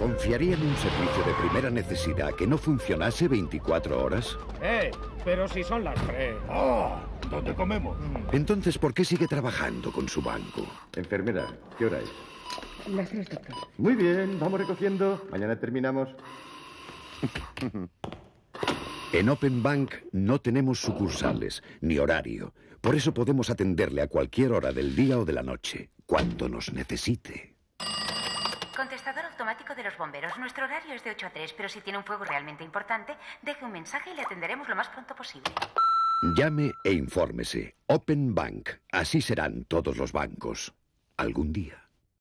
¿Confiaría en un servicio de primera necesidad que no funcionase 24 horas? Pero si son las 3. ¡Oh! ¿Dónde comemos? Entonces, ¿por qué sigue trabajando con su banco? Enfermera, ¿qué hora es? Las 3, doctor. Muy bien, vamos recogiendo. Mañana terminamos. En Open Bank no tenemos sucursales, ni horario. Por eso podemos atenderle a cualquier hora del día o de la noche, cuando nos necesite. Contestador automático de los bomberos. Nuestro horario es de 8 a 3, pero si tiene un fuego realmente importante, deje un mensaje y le atenderemos lo más pronto posible. Llame e infórmese. Open Bank. Así serán todos los bancos. Algún día.